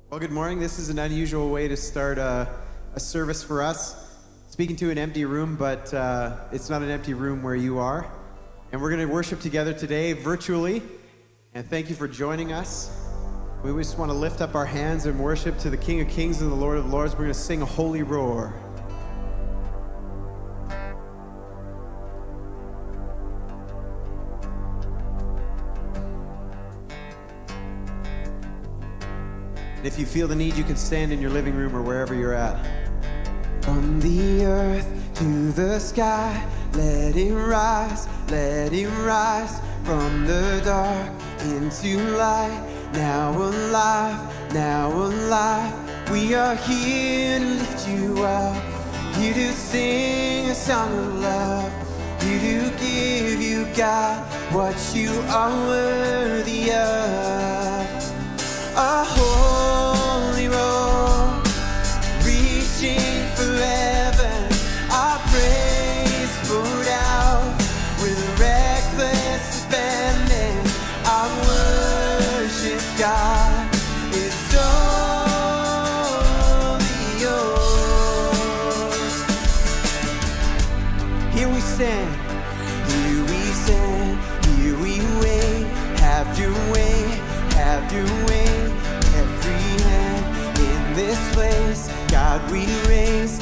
Well, good morning. This is an unusual way to start a service for us. Speaking to an empty room, but it's not an empty room where you are. And we're going to worship together today virtually. And thank you for joining us. We just want to lift up our hands and worship to the King of Kings and the Lord of Lords. We're going to sing a holy roar. If you feel the need, you can stand in your living room or wherever you're at. From the earth to the sky, let it rise from the dark into light. Now alive, we are here to lift you up, here to sing a song of love, here to give you, God, what you are worthy of. A holy roar, reaching for heaven, our praise poured out with reckless abandon. Our worship, God, is only yours. Here we stand, here we wait. Have your way, have your way. This place, God we raise,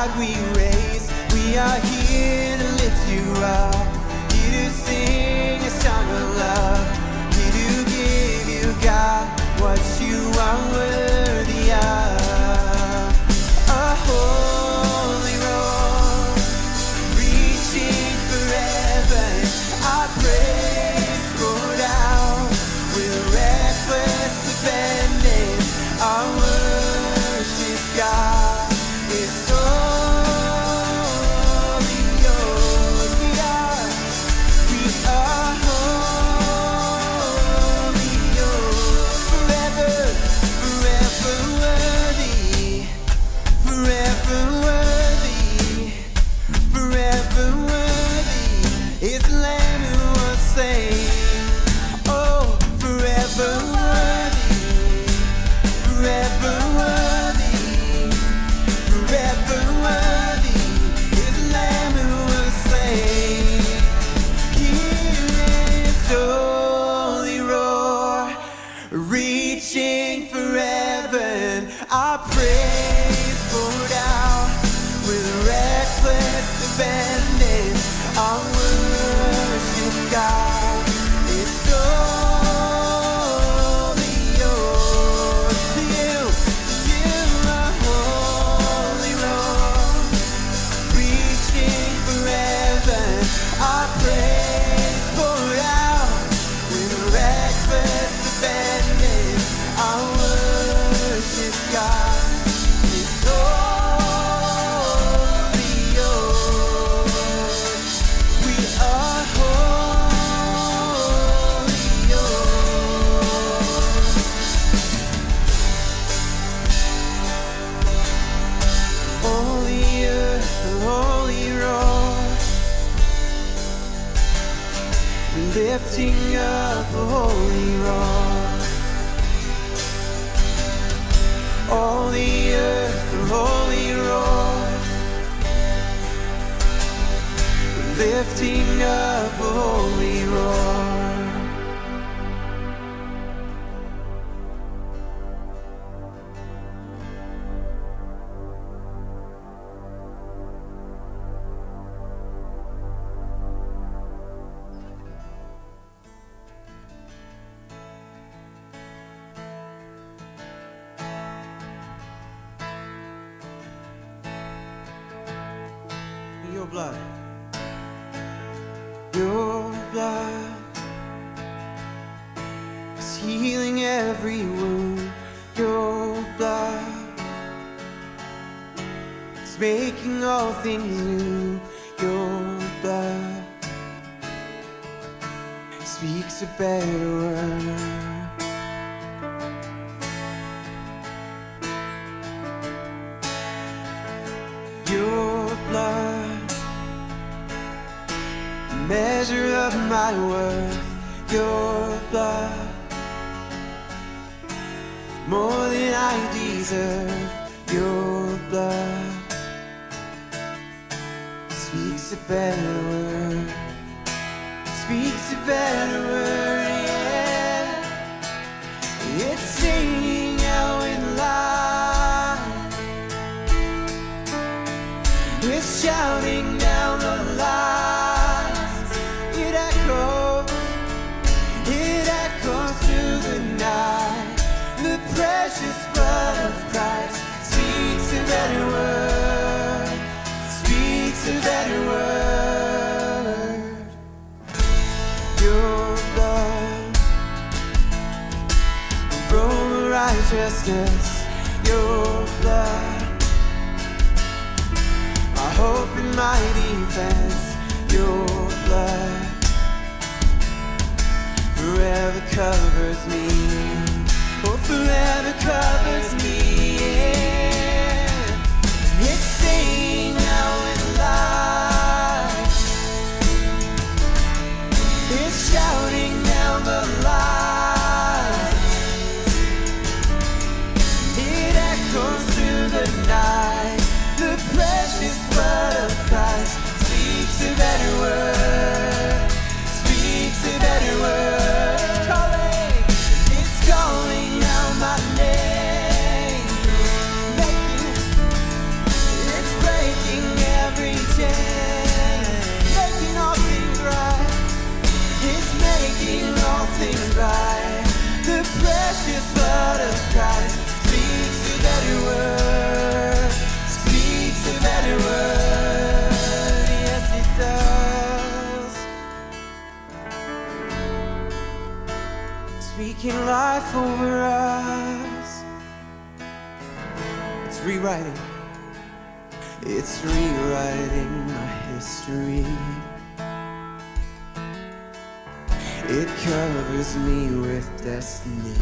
we are here to lift you up, here to sing a song of love, here to give you, God, what you are worthy of. A holy roar, reaching for heaven, our praise poured out with reckless abandon. Our God is only yours. We are wholly yours. Forever worthy, forever worthy is the Lamb who was slain. Oh, forever worthy, forever worthy. Forever worthy is the Lamb who was slain. Here is holy roar, reaching for heaven. Our praise poured out with reckless abandon. Our worship, God, is only yours. To you, are holy roar, reaching for heaven. Our praise poured out with reckless abandon. Our worship, God, is only yours. We are wholly yours. Holy earth, holy roar, lifting up a holy roar. All the earth, holy roar, lifting up a holy roar. Your blood, is healing every wound. Your blood is making all things new. Your blood speaks a better word. Your blood, measure of my worth. Your blood, more than I deserve. Your blood speaks a better word, speaks a better word, yeah. It's singing out in life, it's shouting down the lines. It echoes through the night. The precious blood of Christ speaks a better word, speaks a better word. Your blood, aroma righteousness. Your blood, my hope and my defense. Your blood forever covers me, oh, forever covers me, yeah. It's singing now in life, it's shouting down the light. It echoes through the night. The precious blood of Christ speaks a better word, speaks a better word. It's calling out my name, it's breaking every chain, making all things right. It's making all things right. The precious blood of Christ speaks a better word, speaks a better word. Yes, it does. Speaking life over us. It's rewriting my history. It covers me with destiny.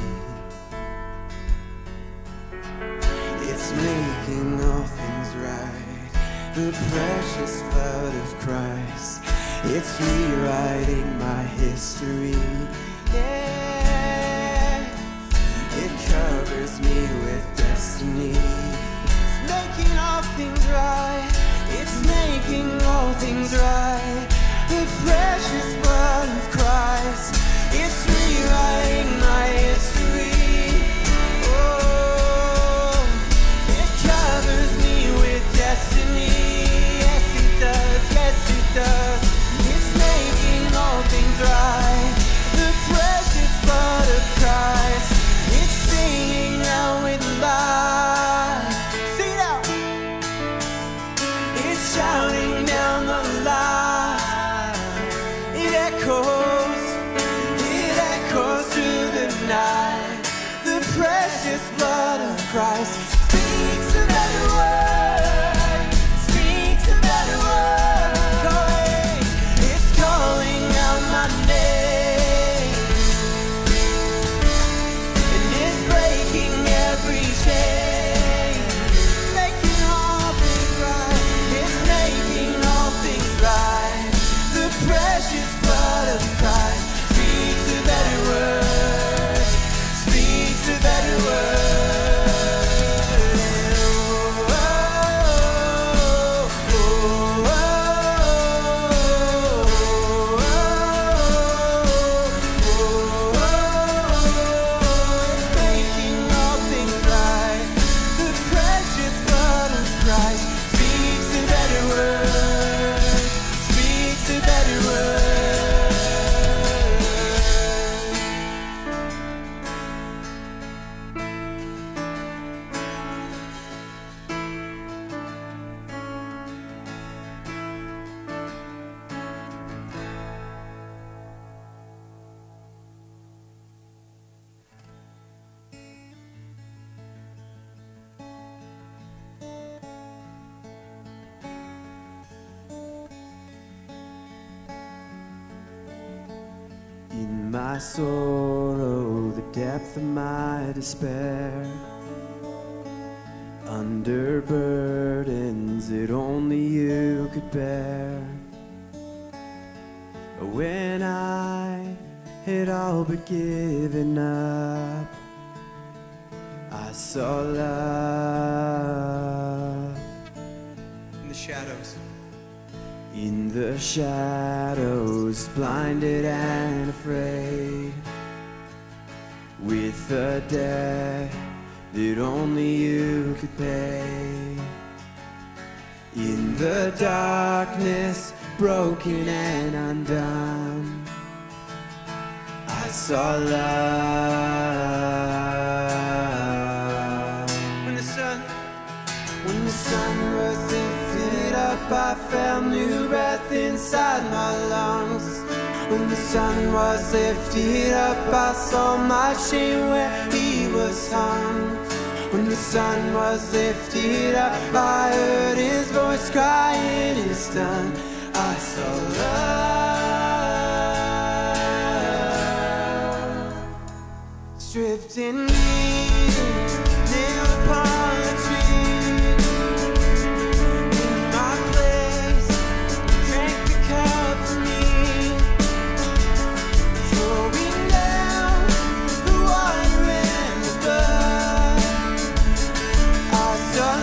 It's making all things right. The precious blood of Christ. It's rewriting my history. Yeah. It covers me with destiny. It's making all things right. It's making all things right. The precious blood of Christ. It's rewriting my history. Oh, it covers me with destiny. Yes, it does. Yes, it does. It's making all things right. The precious blood of Christ. It's singing out with life. Sing it out. It's shouting down the line. It echoes through the night. The precious blood of Christ speaks a better word, speaks a better word. It's calling out my name, and it's breaking every chain, making all things right. It's making all things right. The precious blood of Christ speaks a better word, speaks a better word. Oh, oh, oh, it's making all things right. The precious blood of Christ speaks a better word, speaks a better word. In my sorrow, the depth of my despair, under burdens that only you could bear. When I had all but given up, I saw love In the shadows. in the shadows, blinded and afraid, with a debt that only you could pay. In the darkness, broken and undone, I saw love. When the sun was lifted up, I felt new breath inside my lungs. When the sun was lifted up, I saw my shame where he was hung. When the sun was lifted up, I heard his voice crying, it's done. I saw love stripped in me, nailed upon a tree. In my place, drank the cup to me, throwing down the water and the blood. I saw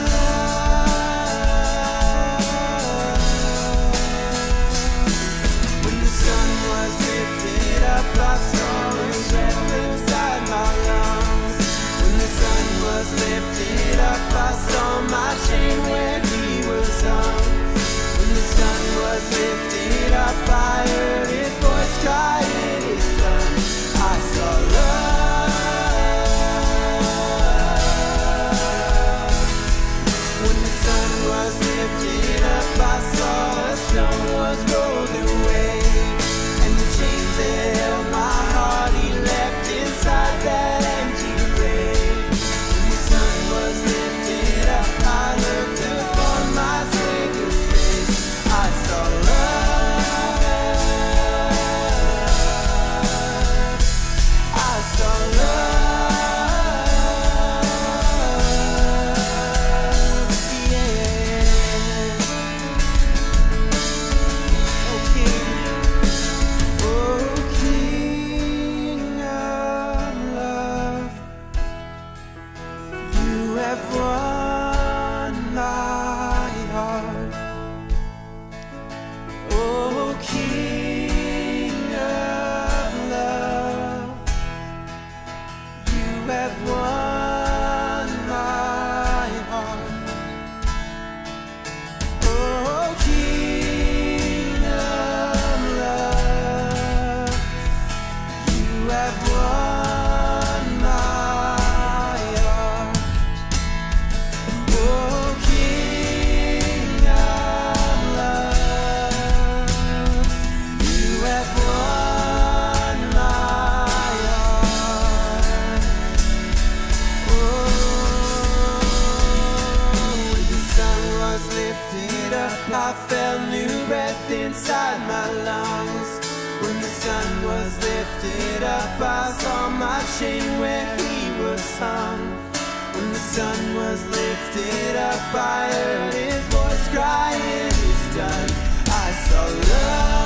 love. When the sun was lifted up, I saw his breath inside my lungs. When the sun was lifted up, I saw my shame where he was hung. When the sun was lifted up, I heard his voice crying, it's done. I saw love. When the sun was lifted up, I saw a stone was rolled away, and the chains that held my heart he left inside that empty grave. When the sun was lifted up, I looked upon my Savior's face. I saw love. I saw love. Yeah. Oh King of love, you have won my heart. Oh King of love, you have won my heart. Oh King of love, you have won my heart. Oh King of love, you have won my heart. Oh, when the sun was lifted up, I felt new breath inside my lungs. When the sun was lifted up, I saw my shame where he was hung. When the sun was lifted up, I heard his voice crying, it's done. I saw love.